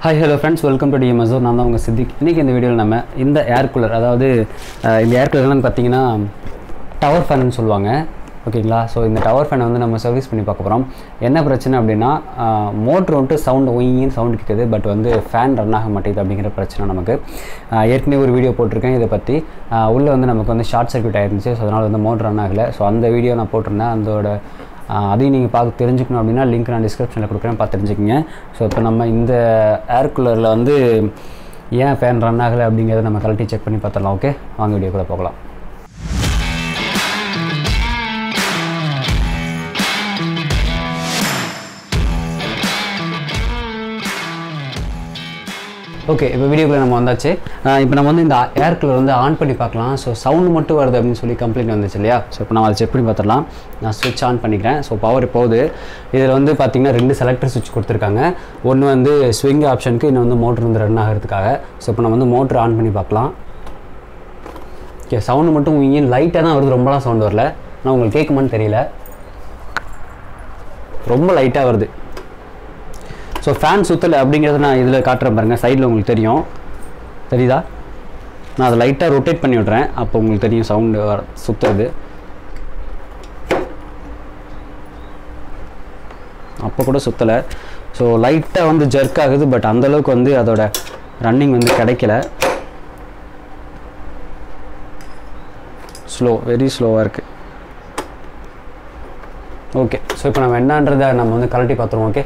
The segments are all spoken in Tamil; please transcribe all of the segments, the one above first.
Hi, hello friends, welcome to DMSO. நான் தான் உங்கள் சித்திக். இன்றைக்கி இந்த வீடியோவில் நம்ம இந்த ஏர் கூலர், அதாவது இந்த ஏர் கூலர்லாம் பார்த்தீங்கன்னா டவர் ஃபேன்னு சொல்லுவாங்க. ஓகேங்களா? ஸோ இந்த டவர் ஃபேனை வந்து நம்ம சர்வீஸ் பண்ணி பார்க்க போகிறோம். என்ன பிரச்சனை அப்படின்னா மோட்ரு வந்துட்டு சவுண்டு ஒயின்னு சவுண்டு கேட்குது, பட் வந்து ஃபேன் ரன் ஆக மாட்டேங்குது அப்படிங்கிற பிரச்சனை நமக்கு. ஏற்கனவே ஒரு வீடியோ போட்டிருக்கேன் இதை பற்றி. உள்ளே வந்து நமக்கு வந்து ஷார்ட் சர்க்யூட் ஆகிருந்துச்சு, ஸோ அதனால் வந்து மோட்ரு ரன் ஆகலை. ஸோ அந்த வீடியோ நான் போட்டிருந்தேன். அதோட அதையும் நீங்கள் பார்த்து தெரிஞ்சுக்கணும் அப்படின்னா லிங்க் நான் டிஸ்கிரிப்ஷனில் கொடுக்குறேன், பார்த்து தெரிஞ்சுக்கிங்க. ஸோ இப்போ நம்ம இந்த ஏர் கூலரில் வந்து ஏன் ஃபேன் ரன் ஆகலை அப்படிங்கிறத நம்ம கழட்டி செக் பண்ணி பார்த்துடலாம். ஓகே, வாங்க வீடியோ கூட போகலாம். ஓகே, இப்போ வீடியோக்குள்ளே நம்ம வந்தாச்சு. இப்போ நம்ம வந்து இந்த ஏர் கூலர் வந்து ஆன் பண்ணி பார்க்கலாம். ஸோ சவுண்டு மட்டும் வருது அப்படின்னு சொல்லி கம்ப்ளைண்ட் வந்துச்சு இல்லையா? ஸோ இப்போ நம்ம அதை செக் பண்ணி பார்த்துடலாம். நான் ஸ்விட்ச் ஆன் பண்ணிக்கிறேன். ஸோ பவர் போகுது. இதில் வந்து பார்த்திங்கன்னா 2 செலக்டர் ஸ்விட்ச் கொடுத்துருக்காங்க. ஒன்று வந்து ஸ்விங் ஆப்ஷனுக்கு, இன்னும் வந்து மோட்ரு வந்து ரன் ஆகிறதுக்காக. ஸோ இப்போ நம்ம வந்து மோட்ரு ஆன் பண்ணி பார்க்கலாம். ஓகே, சவுண்டு மட்டும் இங்கே லைட்டாக தான் வருது, ரொம்பலாம் சவுண்டு வரல. ஆனால் உங்களுக்கு கேட்குமான்னு தெரியல, ரொம்ப லைட்டாக வருது. ஸோ ஃபேன் சுற்றலை அப்படிங்கிறத நான் இதில் காட்டுறேன் பாருங்கள், சைடில் உங்களுக்கு தெரியும், தெரியுதா? நான் அதை லைட்டாக ரொட்டேட் பண்ணி விட்றேன், அப்போ உங்களுக்கு தெரியும் சவுண்டு சுற்றுறது. அப்போ கூட சுற்றலை. ஸோ லைட்டாக வந்து ஜர்க் ஆகுது, பட் அந்தளவுக்கு வந்து அதோட ரன்னிங் வந்து கிடைக்கல. ஸ்லோ, வெரி ஸ்லோவாக இருக்குது. ஓகே, ஸோ இப்போ நம்ம என்னன்றதை நம்ம வந்து கழட்டி பார்த்துருவோம். ஓகே,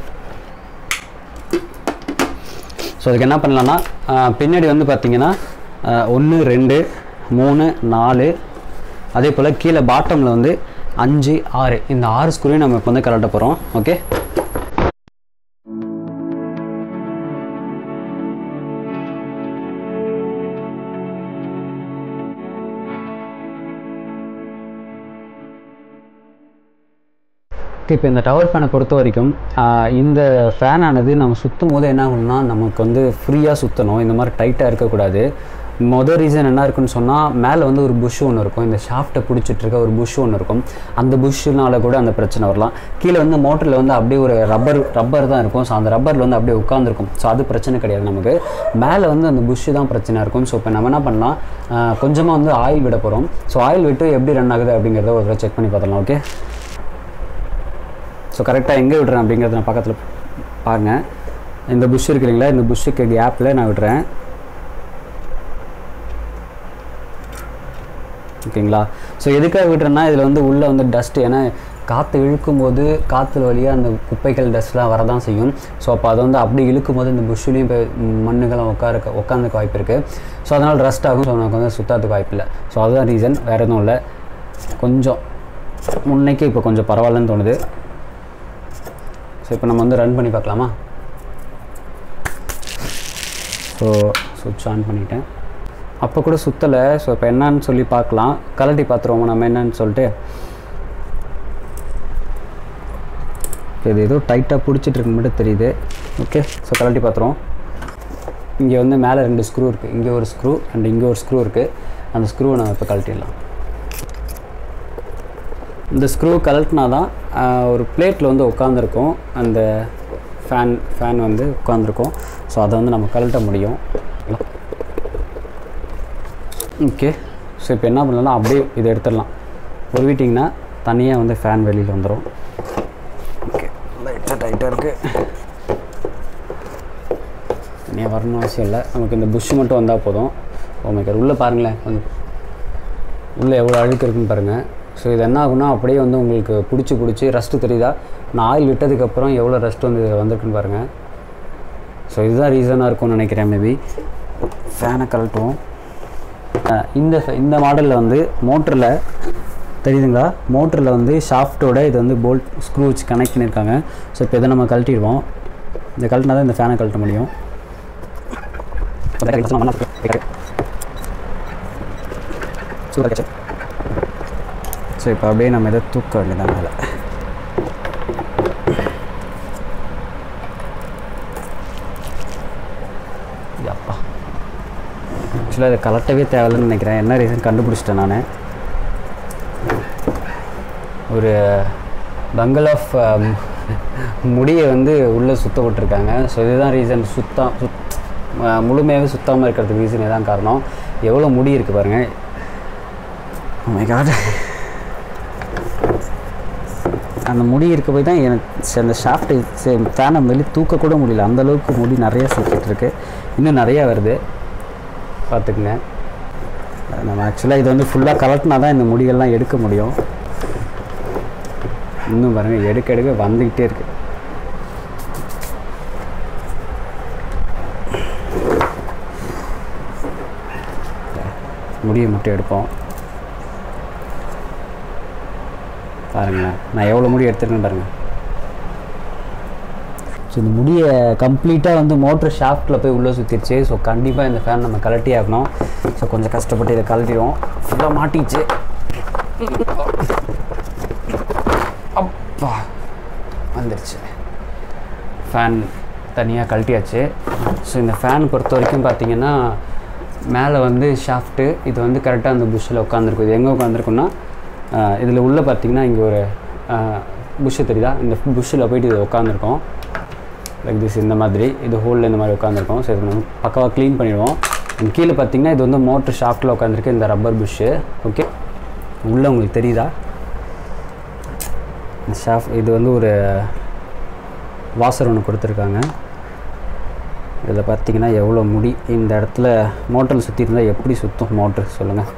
ஸோ அதுக்கு என்ன பண்ணலான்னா, பின்னாடி வந்து பார்த்திங்கன்னா 1 2 3 4, அதே போல் கீழே பாட்டமில் வந்து 5 6, இந்த 6 ஸ்க்ரூவையும் நம்ம இப்போ வந்து கலட்ட போகிறோம். ஓகே, இப்போ இந்த டவர் ஃபேனை பொறுத்த வரைக்கும் இந்த ஃபேனானது நம்ம சுற்றும் போது என்ன ஆகணும்னா, நமக்கு வந்து ஃப்ரீயாக சுற்றணும், இந்த மாதிரி டைட்டாக இருக்கக்கூடாது. மொதல் ரீசன் என்ன இருக்குன்னு சொன்னால், மேலே வந்து ஒரு புஷ் ஒன்று இருக்கும், இந்த ஷாஃப்ட்டை பிடிச்சிட்ருக்க ஒரு புஷ் ஒன்று இருக்கும். அந்த புஷ்ஷுனால கூட அந்த பிரச்சனை வரலாம். கீழே வந்து மோட்டரில் வந்து அப்படியே ஒரு ரப்பர் தான் இருக்கும். ஸோ அந்த ரப்பரில் வந்து அப்படியே உட்காந்துருக்கும். ஸோ அது பிரச்சனை கிடையாது நமக்கு. மேலே வந்து அந்த புஷ்ஷு தான் பிரச்சனை இருக்கும். ஸோ இப்போ நம்ம என்ன பண்ணலாம், கொஞ்சமாக வந்து ஆயில் விட போகிறோம். ஸோ ஆயில் விட்டு எப்படி ரன் ஆகுது அப்படிங்கிறத ஒரு தடவை செக் பண்ணி பார்த்துடலாம். ஓகே, ஸோ கரெக்டாக எங்கே விடுறேன் அப்படிங்கிறத நான் பக்கத்தில் பாருங்கள். இந்த புஷ் இருக்கு இல்லைங்களா, இந்த புஷ்ஷுக்கு கேப்பில் நான் விடுறேன். ஓகேங்களா? ஸோ எதுக்காக விடுறேன்னா, இதில் வந்து உள்ளே வந்து டஸ்ட்டு, ஏன்னா காற்று இழுக்கும்போது காற்று வழியாக அந்த குப்பைகள் டஸ்ட்லாம் வரதான் செய்யும். ஸோ அப்போ அதை வந்து அப்படி இழுக்கும்போது இந்த புஷ்ஷுலேயும் இப்போ மண்ணுகள்லாம் உட்காந்துக்க வாய்ப்பு இருக்குது. ஸோ அதனால் ரஸ்ட் ஆகும். ஸோ நமக்கு வந்து சுத்தாதுக்கு வாய்ப்பு இல்லை. ஸோ அதுதான் ரீசன், வேறு எதுவும் இல்லை. கொஞ்சம் முன்னைக்கு இப்போ கொஞ்சம் பரவாயில்லன்னு தோணுது. ஸோ இப்போ நம்ம வந்து ரன் பண்ணி பார்க்கலாமா? ஸோ சுவிட்ச் ஆன் பண்ணிட்டேன். அப்போ கூட சுற்றலை. ஸோ இப்போ என்னான்னு சொல்லி பார்க்கலாம், கலட்டி பார்த்துருவோம் நம்ம என்னன்னு சொல்லிட்டு. இது ஏதோ டைட்டாக பிடிச்சிட்ருக்கு மட்டும் தெரியுது. ஓகே, ஸோ கலட்டி பார்த்துருவோம். இங்கே வந்து மேலே 2 ஸ்க்ரூ இருக்குது, இங்கே ஒரு ஸ்க்ரூ அண்ட் இங்கே ஒரு ஸ்க்ரூ இருக்குது. அந்த ஸ்க்ரூவை நம்ம இப்போ கழட்டிடலாம். இந்த ஸ்க்ரூ கலட்டினா தான் ஒரு பிளேட்டில் வந்து உட்காந்துருக்கும், அந்த ஃபேன் வந்து உட்காந்துருக்கும். ஸோ அதை வந்து நம்ம கழட்ட முடியும். ஓகே, ஸோ இப்போ என்ன பண்ணலாம், அப்படியே இதை எடுத்துடலாம். ஒரு வீட்டிங்கன்னா தனியாக வந்து ஃபேன் வெளியில் வந்துடும். ஓகே, லைட்டாக டைட்டாக இருக்குது, தனியாக வரணும் அவசியம் இல்லை. நமக்கு இந்த புஷ் மட்டும் வந்தால் போதும். ஓகே, உள்ளே பாருங்களேன், கொஞ்சம் உள்ளே எவ்வளோ அழுக்கு இருக்குன்னு பாருங்கள். ஸோ இது என்ன ஆகுனா, அப்படியே வந்து உங்களுக்கு பிடிச்சி ரஸ்ட்டு தெரியுதா? நான் ஆயில் விட்டதுக்கப்புறம் எவ்வளோ ரஸ்ட் வந்து வந்திருக்குன்னு பாருங்கள். ஸோ இதுதான் ரீசனாக இருக்கும்னு நினைக்கிறேன். மேபி ஃபேனை கழட்டுவோம். இந்த மாடலில் வந்து மோட்டரில் தெரியுதுங்களா, மோட்டரில் வந்து ஷாஃப்ட்டோட இது வந்து போல்ட் ஸ்க்ரூ வச்சு கனெக்ட் பண்ணியிருக்காங்க. ஸோ இப்போ இதை நம்ம கழட்டிடுவோம். இந்த கழட்டினா தான் இந்த ஃபேனை கழட்ட முடியும். ஸோ இப்போ அப்படியே நம்ம இதை தூக்க வேண்டியதான் மேலே. அப்பா, ஆக்சுவலாக இதை கலட்டவே தேவையில்லைன்னு நினைக்கிறேன். என்ன ரீசன் கண்டுபிடிச்சிட்டேன் நான். ஒரு பங்கல் ஆஃப் முடியை வந்து உள்ளே சுத்த விட்டுருக்காங்க. ஸோ இதுதான் ரீசன், முழுமையாகவே சுத்தாமல் இருக்கிறதுக்கு ரீசன் இதுதான் காரணம். எவ்வளோ முடி இருக்குது பாருங்கள். Oh my God. அந்த முடி இருக்க போய் தான் எனக்கு அந்த ஷாஃப்ட்டு ஃபேனை வெளியே தூக்கக்கூட முடியல, அந்தளவுக்கு முடி நிறையா சுற்றிட்டு இருக்கு. இன்னும் நிறையா வருது, பார்த்துக்குங்க. நம்ம ஆக்சுவலாக இது வந்து ஃபுல்லாக கலட்டினா தான் இந்த முடிகள்லாம் எடுக்க முடியும். இன்னும் பாருங்கள், எடுக்க வந்துக்கிட்டே இருக்கு. முடியை மட்டும் எடுப்போம். பாருங்களேன், நான் எவ்வளோ முடி எடுத்துருக்கேன்னு பாருங்கள். ஸோ இந்த முடியை கம்ப்ளீட்டாக வந்து மோட்ரு ஷாஃப்ட்டில் போய் உள்ளே சுற்றிடுச்சு. ஸோ கண்டிப்பாக இந்த ஃபேன் நம்ம கழட்டி ஆகணும். ஸோ கொஞ்சம் கஷ்டப்பட்டு இதை கழட்டிடுவோம். ஃபுல்லாக மாட்டிச்சு. அப்பா வந்துடுச்சு. ஃபேன் தனியாக கழட்டியாச்சு. ஸோ இந்த ஃபேன் பொறுத்த வரைக்கும் பார்த்திங்கன்னா மேலே வந்து ஷாஃப்ட்டு இது வந்து கரெக்டாக அந்த புஷ்ஷில் உட்காந்துருக்கும். இது எங்கே உட்காந்துருக்குன்னா இதில் உள்ளே பார்த்திங்கன்னா இங்கே ஒரு புஷ்ஷு தெரியுதா, இந்த புஷ்ஷில் போய்ட்டு இது உட்காந்துருக்கோம். லைக் திஸ், இந்த மாதிரி இது ஹோலில் இந்த மாதிரி உட்காந்துருக்கோம். ஸோ இது நம்ம பக்காவாக க்ளீன் பண்ணிடுவோம். கீழே பார்த்திங்கன்னா இது வந்து மோட்ரு ஷாஃப்ட்டில் உட்காந்துருக்கு இந்த ரப்பர் புஷ்ஷு. ஓகே, உள்ளே உங்களுக்கு தெரியுதா ஷாஃப்ட், இது வந்து ஒரு வாசர் ஒன்று கொடுத்துருக்காங்க. இதில் பார்த்திங்கன்னா எவ்வளோ முடி இந்த இடத்துல மோட்டரில் சுற்றி இருந்தால் எப்படி சுற்றும் மோட்ரு சொல்லுங்கள்.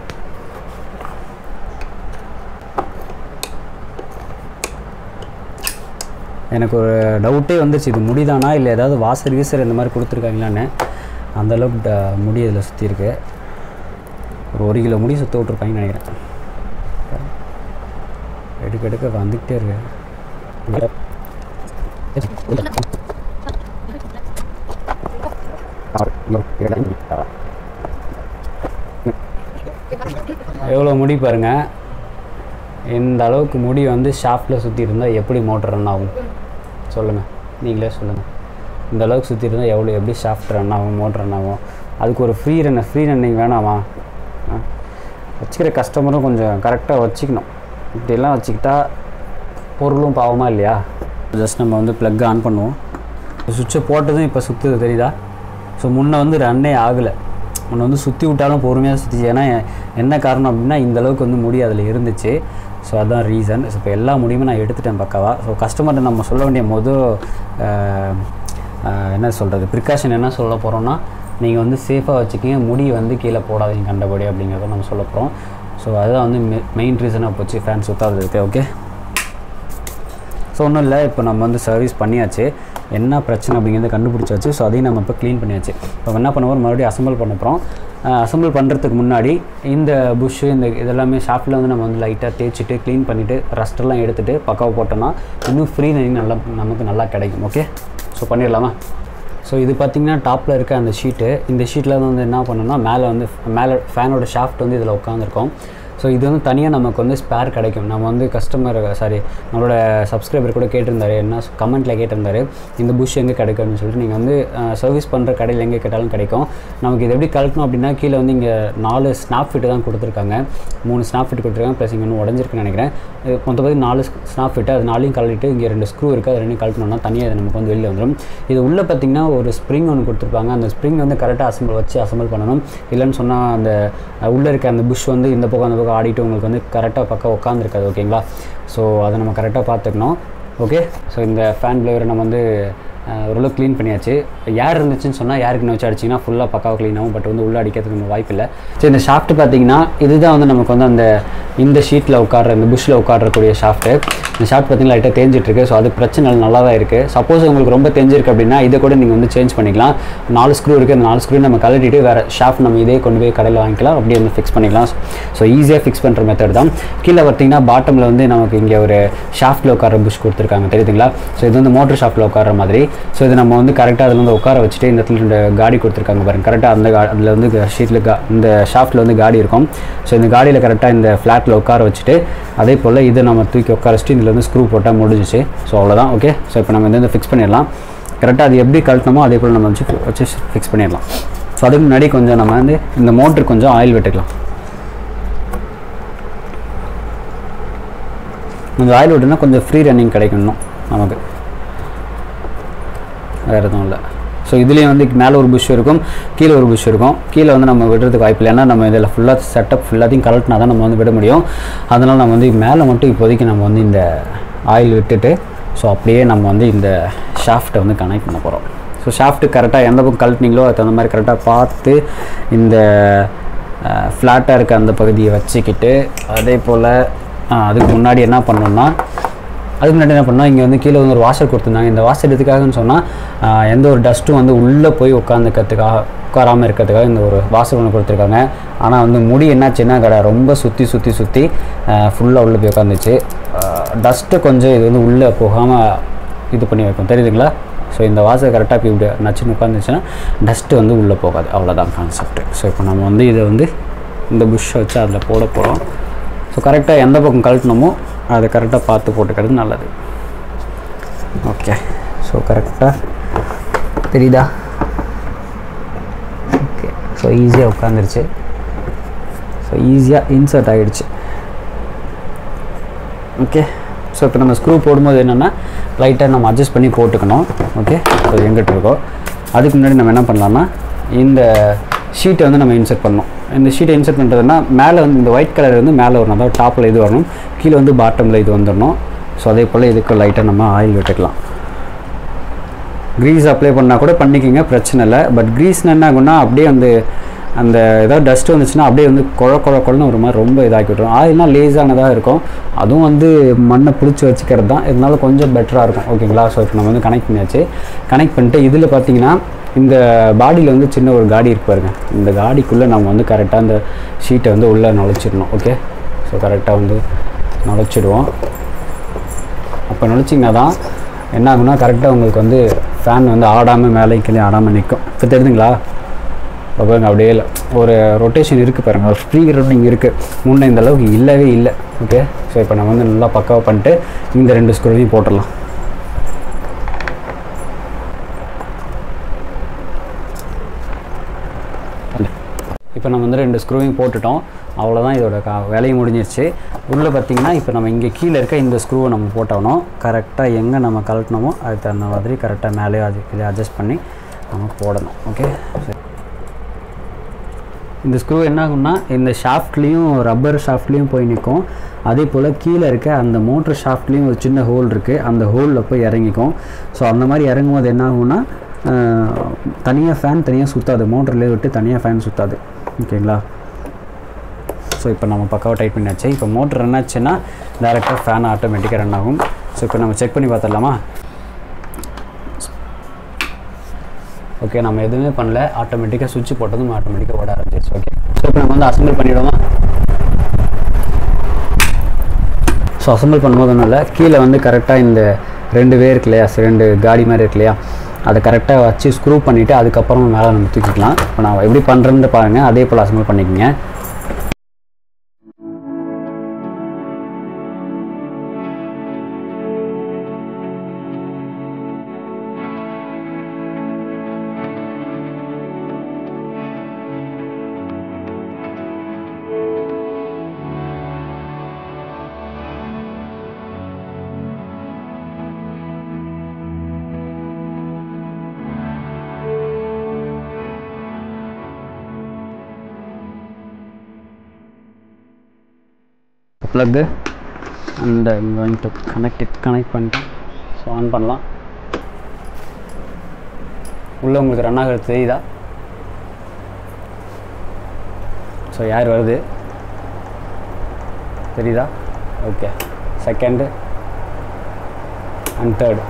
எனக்கு ஒரு டவுட்டே வந்துருச்சு, இது முடிதானா இல்லை ஏதாவது வாசர் கீசர் இந்த மாதிரி கொடுத்துருக்காங்களான்னு. அந்தளவுக்கு முடி இதில் சுற்றி இருக்கு. ஒரு 1 கிலோ முடி சுற்ற விட்ருப்பாங்கன்னு நினைக்கிறேன். எடுக்க வந்துக்கிட்டே இருக்கு. எவ்வளோ முடி பாருங்கள். இந்த அளவுக்கு முடி வந்து ஷாஃப்ட்டில் சுற்றி இருந்தால் எப்படி மோட்டர் ரன் ஆகும் சொல்லுங்கள், நீங்களே சொல்லுங்கள். இந்த அளவுக்கு சுற்றி இருந்தால் எப்படி ஷாஃப்ட் ரன் ஆகும், மோட்டர் ரன் ஆகும். அதுக்கு ஒரு ஃப்ரீ ரன்னிங் வேணாமா? வச்சுக்கிற கஸ்டமரும் கொஞ்சம் கரெக்டாக வச்சுக்கணும். இப்படியெல்லாம் வச்சுக்கிட்டா பொருளும் பாவமாக இல்லையா? ஜஸ்ட் நம்ம வந்து ப்ளக் ஆன் பண்ணுவோம். சுவிட்சை போட்டதும் இப்போ சுற்றுது தெரியுதா? ஸோ முன்னே வந்து ரன்னே ஆகலை. முன்னே வந்து சுற்றி விட்டாலும் பொறுமையாக சுற்றிச்சு. ஏன்னா என்ன காரணம் அப்படின்னா இந்தளவுக்கு வந்து முடி அதில் இருந்துச்சு. ஸோ அதுதான் ரீசன். ஸோ இப்போ எல்லா முடியுமே நான் எடுத்துட்டேன் பக்காவாக. ஸோ கஸ்டமர்கிட்ட நம்ம சொல்ல வேண்டிய என்ன சொல்கிறது ப்ரிகாஷன் என்ன சொல்ல போகிறோன்னா, நீங்கள் வந்து சேஃபாக வச்சுக்கிங்க, முடி வந்து கீழே போடாதீங்க கண்டபடி அப்படிங்கிறத நம்ம சொல்ல போகிறோம். ஸோ அதுதான் வந்து மெயின் ரீசனாக போச்சு ஃபேன் சுற்றாததுக்கு. ஓகே, ஸோ ஒன்றும் இல்லை, இப்போ நம்ம வந்து சர்வீஸ் பண்ணியாச்சு. என்ன பிரச்சனை அப்படிங்கிறத கண்டுபிடிச்சாச்சு. ஸோ அதையும் நம்ம இப்போ க்ளீன் பண்ணியாச்சு. இப்போ என்ன பண்ண போகிறோம், மறுபடியும் அசம்பிள் பண்ண போகிறோம். அசம்பிள் பண்ணுறதுக்கு முன்னாடி இந்த புஷ்ஷு இதெல்லாமே ஷாஃப்ட்டில் வந்து நம்ம வந்து லைட்டாக தேய்ச்சிட்டு க்ளீன் பண்ணிவிட்டு ரஸ்ட்டெல்லாம் எடுத்துகிட்டு பக்காவை போட்டோம்னா இன்னும் ஃப்ரீ ரன்னிங் நமக்கு நல்லா கிடைக்கும். ஓகே, ஸோ பண்ணிடலாமா? ஸோ இது பார்த்திங்கன்னா டாப்பில் இருக்க அந்த ஷீட்டு, இந்த ஷீட்டில் வந்து என்ன பண்ணோம்னா மேலே ஃபேனோட ஷாஃப்ட் வந்து இதில் உட்காந்துருக்கோம். ஸோ இது வந்து தனியாக நமக்கு வந்து ஸ்பேர் கிடைக்கும். நம்ம வந்து நம்மளோட சப்ஸ்கிரைபர் கூட கேட்டிருந்தாரு, என்ன கமெண்ட்டில் கேட்டிருந்தாரு, இந்த புஷ் எங்கே கிடைக்கும் அப்படின்னு சொல்லிட்டு. நீங்கள் வந்து சர்வீஸ் பண்ணுற கடையில் எங்கே கேட்டாலும் கிடைக்கும். நமக்கு இது எப்படி கழட்டணும் அப்படின்னா, கீழே வந்து இங்கே 4 ஸ்னாப் ஃபிட்டு தான் கொடுத்துருக்காங்க. 3 ஸ்னாப் ஃபிட் கொடுத்துருக்காங்க, ப்ளஸ் இங்கே ஒன்று உடஞ்சிருக்குன்னு நினைக்கிறேன். மொத்தப்படி 4 ஸ்னாப் ஃபிட்டு, அது 4யும் கழட்டிட்டு இங்கே 2 ஸ்க்ரூ இருக்குது, அது 2 கழட்டணும்னா தனியாக இது நமக்கு வந்து வெளியில் வந்துடும். இது உள்ளே பார்த்திங்கன்னா ஒரு ஸ்ப்ரிங் ஒன்று கொடுத்துருப்பாங்க. அந்த ஸ்ப்ரிங் வந்து கரெக்டாக அசம்பிள் பண்ணணும். இல்லைன்னு சொன்னால் அந்த உள்ளே இருக்க அந்த புஷ் வந்து இந்த பக்கம் அந்த பக்கம் ஆடிட்டு உங்களுக்கு வந்து கரெக்டாக பக்கம் உட்காந்துருக்காது. ஓகேங்களா? ஸோ அதை நம்ம கரெக்டாக பார்த்துக்கணும். ஓகே, ஸோ இந்த ஃபேன் ப்ளேவரை நம்ம வந்து ஓரளவு க்ளீன் பண்ணியாச்சு. ஏர் இருந்துச்சுன்னு சொன்னால் ஏருக்கு வச்சு அடிச்சிங்கன்னா ஃபுல்லாக பக்காவாக க்ளீன் ஆகும். பட் வந்து உள்ளே அடிக்கிறதுக்கு நம்ம வாய்ப்பு இல்லை. ஸோ இந்த ஷாஃப்ட் பார்த்திங்கன்னா இதுதான் வந்து நமக்கு வந்து இந்த ஷீட்டில் இந்த புஷ்ஷில் உட்காரக்கூடிய ஷாஃப்ட்டு. இந்த ஷாஃப்ட் பார்த்திங்கன்னா லைட்டாக தேஞ்சிட்ருக்கு. ஸோ அது பிரச்சனை நல்லா தான் இருக்குது. சப்போஸ் உங்களுக்கு ரொம்ப தேஞ்சிருக்கு அப்படின்னா இதை கூட நீங்கள் வந்து சேஞ்ச் பண்ணிக்கலாம். 4 ஸ்க்ரூ இருக்குது, அந்த 4 ஸ்க்ரூ நம்ம கழட்டிட்டு வேறு ஷாஃப்ட் நம்ம இதே கொண்டு போய் கடையில் வாங்கிக்கலாம், அப்படியே வந்து ஃபிக்ஸ் பண்ணிக்கலாம். ஸோ ஈஸியாக ஃபிக்ஸ் பண்ணுற மெத்தட் தான். கீழே பார்த்திங்கன்னா பாட்டமில் வந்து நமக்கு இங்கே ஒரு ஷாஃப்ட்டில் உட்கார புஷ் கொடுத்துருக்காங்க தெரியுதுங்களா? ஸோ இது வந்து மோட்டர் ஷாஃப்ட்டில் உட்கார மாதிரி. ஸோ இது நம்ம வந்து கரெக்டாக அதில் வந்து உட்கார வச்சுட்டு இந்த இடத்துல 2 காடி கொடுத்துருக்காங்க பாருங்கள். கரெக்டாக அதில் வந்து ஷீட்டில் இந்த ஷாஃப்ட்டில் வந்து காடி இருக்கும். ஸோ இந்த காடியில் கரெக்டாக இந்த ஃப்ளாட்டில் உட்கார வச்சுட்டு அதே போல் இதை நம்ம தூக்கி உட்கார வச்சுட்டு இதில் வந்து ஸ்க்ரூ போட்டால் முடிஞ்சிச்சு. ஸோ அவ்வளோதான். ஓகே, ஸோ இப்போ நம்ம இந்த ஃபிக்ஸ் பண்ணிடலாம். கரெக்டாக அது எப்படி கழட்டணுமோ அதே போல் நம்ம வச்சு ஃபிக்ஸ் பண்ணிடலாம். ஸோ அதுக்கு முன்னாடி கொஞ்சம் நம்ம வந்து இந்த மோட்டருக்கு கொஞ்சம் ஆயில் விட்டுக்கலாம். கொஞ்சம் ஆயில் விட்டுனா கொஞ்சம் ஃப்ரீ ரன்னிங் கிடைக்கணும் நமக்கு. வேறு எதுவும் இல்லை. ஸோ இதுலேயும் வந்து மேலே ஒரு புஷ் இருக்கும், கீழே ஒரு புஷ் இருக்கும். கீழே வந்து நம்ம விடுறதுக்கு வாய்ப்பு இல்லை, ஏன்னா நம்ம இதில் ஃபுல்லாக செட்டப் ஃபுல்லாத்தையும் கலட்டினா தான் நம்ம வந்து விட முடியும். அதனால் நம்ம வந்து மேலே மட்டும் இப்போதைக்கு நம்ம வந்து இந்த ஆயில் விட்டுட்டு ஸோ அப்படியே நம்ம வந்து இந்த ஷாஃப்ட்டை வந்து கனெக்ட் பண்ண போகிறோம். ஸோ ஷாஃப்ட்டு கரெக்டாக எந்த பக்கம் கழட்டினீங்களோ அதுக்கு தகுந்த மாதிரி கரெக்டாக பார்த்து இந்த ஃப்ளாட்டாக இருக்க அந்த பகுதியை வச்சுக்கிட்டு, அதே போல் அதுக்கு முன்னாடி என்ன பண்ணோம்னா இங்கே வந்து கீழே வந்து ஒரு வாஷர் கொடுத்துருந்தாங்க. இந்த வாஷர் எதுக்காகன்னு சொன்னால் எந்த ஒரு டஸ்ட்டும் வந்து உள்ளே போய் உட்காராமல் இருக்கிறதுக்காக இந்த ஒரு வாஷர் ஒன்று கொடுத்துருக்காங்க. ஆனால் வந்து முடி என்னாச்சுன்னா ரொம்ப சுற்றி ஃபுல்லாக உள்ளே போய் உட்காந்துச்சு. டஸ்ட்டு கொஞ்சம் இது வந்து உள்ளே போகாமல் இது பண்ணி வைக்கும், தெரியுதுங்களா? ஸோ இந்த வாஷர் கரெக்டாக இப்படி நச்சுன்னு உட்காந்துச்சுன்னா டஸ்ட்டு வந்து உள்ளே போகாது, அவ்வளோதான் கான்செப்ட். ஸோ இப்போ நம்ம வந்து இதை வந்து இந்த புஷ்ஷை வச்சு அதில் போட போகிறோம். ஸோ கரெக்டாக எந்த பக்கம் கழட்டணுமோ அதை கரெக்டாக பார்த்து போட்டுக்கிறது நல்லது. ஓகே, ஸோ கரெக்டாக தெரியுதா? ஓகே, ஸோ ஈஸியாக உட்காந்துருச்சு. ஸோ ஈஸியாக இன்சர்ட் ஆகிடுச்சு. ஓகே, ஸோ இப்போ நம்ம ஸ்க்ரூ போடும்போது என்னென்னா லைட்டாக நம்ம அட்ஜஸ்ட் பண்ணி போட்டுக்கணும். ஓகே, ஸோ எங்கிட்ட இருக்கோம். அதுக்கு முன்னாடி நம்ம என்ன பண்ணலான்னா இந்த ஷீட்டை வந்து நம்ம இன்சர்ட் பண்ணணும். இந்த ஷீட்டை இன்சர்ட் பண்ணுறதுனா மேலே வந்து இந்த ஒயிட் கலர் வந்து மேலே வரணும், அதாவது டாப்பில் இது வரணும், கீழே வந்து பாட்டமில் இது வந்துடணும். ஸோ அதே போல் இதுக்கு லைட்டாக நம்ம ஆயில் விட்டுக்கலாம். க்ரீஸ் அப்ளை பண்ணால் கூட பண்ணிக்கிங்க, பிரச்சனை இல்லை. பட் க்ரீஸ்னு என்ன ஆகுன்னா அப்படியே வந்து அந்த ஏதாவது டஸ்ட்டு வந்துச்சுன்னா அப்படியே வந்து குழன்னு ஒரு மாதிரி ரொம்ப இதாக்கி விட்டுரும். ஆயில்னால் லேஸானதாக இருக்கும், அதுவும் வந்து மண்ணை பிடிச்சி வச்சுக்கிறது தான், இருந்தாலும் கொஞ்சம் பெட்டராக இருக்கும். ஓகேங்களா? ஸோ இப்போ நம்ம வந்து கனெக்ட் பண்ணியாச்சு. கனெக்ட் பண்ணிட்டு இதில் பார்த்தீங்கன்னா இந்த பாடியில் வந்து சின்ன ஒரு காடி இருக்கு பாருங்க, இந்த காடிக்குள்ளே நம்ம வந்து கரெக்டாக அந்த ஷீட்டை வந்து உள்ளே நுழைச்சிடணும். ஓகே, ஸோ கரெக்டாக வந்து நுழைச்சிடுவோம். அப்போ நுழைச்சிங்கன்னா தான் என்ன ஆகுனா கரெக்டாக உங்களுக்கு வந்து ஃபேன் வந்து ஆடாமல் மேலே கீழே ஆடாமல் நிற்கும். இப்போ தெரியுதுங்களா? இப்போ பாருங்க அப்படியே இல்லை, ஒரு ரொட்டேஷன் இருக்குது பாருங்கள், ஒரு ஃப்ரீ ரன்னிங் இருக்குது. முன்னே இந்த அளவுக்கு இல்லவே இல்லை. ஓகே, ஸோ இப்போ நம்ம வந்து நல்லா பக்காவாக பண்ணிட்டு இந்த 2 ஸ்க்ரூவையும் போட்டுடலாம். இப்போ நம்ம வந்து 2 ஸ்க்ரூவையும் போட்டுட்டோம், அவ்வளோதான். இதோட வேலையும் முடிஞ்சிருச்சு. உள்ளே பார்த்திங்கன்னா இப்போ நம்ம இங்கே கீழே இருக்க இந்த ஸ்க்ரூவை நம்ம போட்டோம். கரெக்டாக எங்கே நம்ம கழட்டினோமோ அதுக்கு தகுந்த மாதிரி கரெக்டாக மேலே அதுக்கு அட்ஜஸ்ட் பண்ணி நம்ம போடணும். ஓகே, இந்த ஸ்க்ரூ என்ன ஆகும்னா இந்த ஷாஃப்ட்லேயும் ரப்பர் ஷாஃப்ட்லேயும் போய் நிற்கும். அதே போல் கீழே இருக்க அந்த மோட்டர் ஷாஃப்ட்லேயும் ஒரு சின்ன ஹோல் இருக்குது, அந்த ஹோலில் போய் இறங்கிக்கும். ஸோ அந்த மாதிரி இறங்கும் போது என்ன ஆகும்னா தனியாக ஃபேன் தனியாக சுற்றாது, மோட்டர்லேயே விட்டு தனியாக ஃபேன் சுற்றாது. ஓகேங்களா? ஸோ இப்போ நம்ம பக்காவாக டைட் பண்ணியாச்சு. இப்போ மோட்டர் ரன் ஆச்சுன்னா டேரெக்டாக ஃபேன் ஆட்டோமேட்டிக்காக ரன் ஆகும். ஸோ இப்போ நம்ம செக் பண்ணி பார்த்துடலாமா? ஓகே, நம்ம எதுவுமே பண்ணல, ஆட்டோமேட்டிக்காக சுவிட்ச் போட்டதும் ஆட்டோமேட்டிக்காக ஓட ஆரம்பிச்சிச்சு. ஓகே, ஸோ இப்போ நம்ம வந்து அசம்பிள் பண்ணிவிடுவோமா? ஸோ அசம்பிள் பண்ணும்போது ஒன்றும் இல்லை, கீழே வந்து கரெக்டாக இந்த 2 வே இருக்கு இல்லையா, 2 காடி மாதிரி இருக்கு இல்லையா, அதை கரெக்டாக வச்சு ஸ்க்ரூ பண்ணிவிட்டு அதுக்கப்புறம் மேலே நம்ம தூக்கிக்கலாம். இப்போ நான் எப்படி பண்ணுறேன்னு பாருங்கள், அதே போல் அசம்பிள் பண்ணிக்கோங்க. plug and I'm going to connect பண்ணிட்டு ஸோ ஆன் பண்ணலாம். உள்ளே உங்களுக்கு ரன் ஆகிறது தெரியுதா? ஸோ யார் வருது தெரியுதா? Okay, second and third.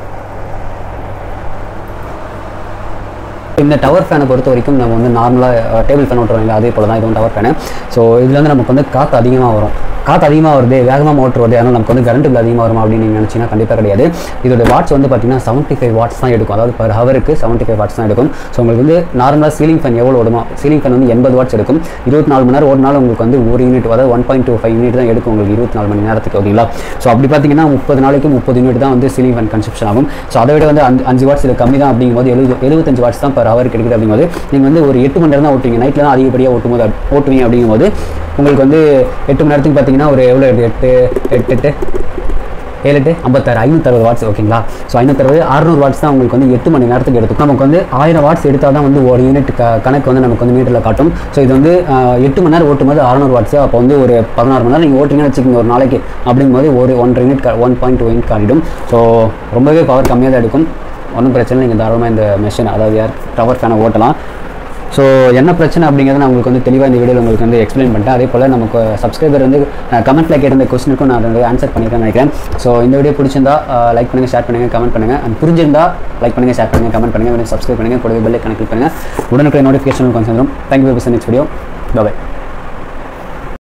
இந்த டவர் ஃபேனை பொறுத்த வரைக்கும் நம்ம வந்து நார்மலாக டேபிள் ஃபேன் ஓட்டுறோம் இல்லை, அதே போல் தான் இதுவும் டவர் ஃபேனு. ஸோ இதில் வந்து நமக்கு வந்து காற்று அதிகமாக வரும், காற்று அதிகமாக வருது, வேகமாக மோட்டர் வருது, அதனால் நமக்கு வந்து கரண்ட் பில் அதிகமாக வருமா அப்படின்னு நீங்கள் நினச்சிங்கன்னா கண்டிப்பாக கிடையாது. இதோட வாட்ஸ் வந்து பார்த்தீங்கன்னா 75 வாட்ஸ் தான் எடுக்கும், அதாவது பர் ஹவருக்கு 75 வாட்ஸ் தான் எடுக்கும். ஸோ உங்களுக்கு வந்து நார்மலாக சீலிங் ஃபேன் எவ்வளோ ஓடுமா, சீலிங் ஃபேன் வந்து 80 வாட்ஸ் எடுக்கும். 24 மணி நேரம் ஓடினாலும் உங்களுக்கு வந்து 1 யூனிட், அதாவது 1.25 யூனிட் தான் எடுக்கும் உங்களுக்கு 24 மணி நேரத்துக்கு. ஓகேங்களா? ஸோ அப்படி பார்த்தீங்கன்னா 30 நாளைக்கு 30 யூனிட் தான் வந்து சீலிங் ஃபேன் கன்சப்ஷன் ஆகும். ஸோ அதை விட வந்து 5 வாட்ஸ் இது கம்மி தான். அப்படிங்கும்போது 75 வாட்ஸ் தான் பர் ஹவருக்கு எடுக்குது. அப்படிங்கும்போது நீங்கள் வந்து ஒரு 8 மணி நேரம் தான் ஓட்டுவீங்க, நைட்டில் தான் அதிகப்படியாக ஓட்டுவீங்க. அப்படிங்கும்போது உங்களுக்கு வந்து 8 மணி நேரத்துக்கு பார்த்தீங்கன்னா ஒரு எவ்வளோ 8 7 8 56 560 வாட்ஸ் ஓகேங்களா. ஸோ 560 600 வாட்ஸ் தான் உங்களுக்கு வந்து 8 மணி நேரத்துக்கு எடுத்துக்கும். நமக்கு வந்து 1000 வாட்ஸ் எடுத்தால் தான் வந்து ஒரு யூனிட் கணக்கு வந்து நமக்கு வந்து மீட்டரில் காட்டும். ஸோ இது வந்து 8 மணி நேரம் ஓட்டும்போது 600 வாட்ஸ், அப்போ வந்து ஒரு 16 மணி நேரம் நீங்கள் ஓட்டுறீங்கன்னு வச்சுக்கோங்க ஒரு நாளைக்கு. அப்படிங்கும்போது ஒரு 1.5 யூனிட் 1.2 யூனிட் காட்டிடும். ஸோ ரொம்பவே பவர் கம்மியாக தான் எடுக்கும். ஒன்றும் பிரச்சனை, நீங்கள் தாராளமாக இந்த மெஷின் அதாவது டவர் ஃபேனை ஓட்டலாம். ஸோ என்ன பிரச்சனை அப்படிங்கிறத நான் உங்களுக்கு வந்து தெளிவாக இந்த வீடியோவில் உங்களுக்கு வந்து எக்ஸ்பிளைன் பண்ணிட்டேன். அதே போல் நமக்கு சப்ஸ்கிரைபர் வந்து கமெண்ட்டில் கேட்டிருந்த கொஸ்டினுக்கும் நான் வந்து ஆன்சர் பண்ணியிருக்கேன்னு நினைக்கிறேன். ஸோ இந்த வீடியோ பிடிச்சிருந்தா லைக் பண்ணுங்கள், ஷேர் பண்ணுங்கள், கமெண்ட் பண்ணுங்கள். அண்ட் புரிஞ்சிருந்தா லைக் பண்ணுங்கள், ஷேர் பண்ணுங்கள், கமெண்ட் பண்ணுங்கள், சப்ஸ்கிரைப் பண்ணுங்கள், கூடவே பெல் ஐகானை கிளிக் பண்ணுங்கள். உடனுக்குடைய நோட்டிஃபிகேஷன் கொஞ்சம் வந்துடும். தேங்க்யூ ஃபார் வாட்சிங் நெக்ஸ்ட் வீடியோ. பை.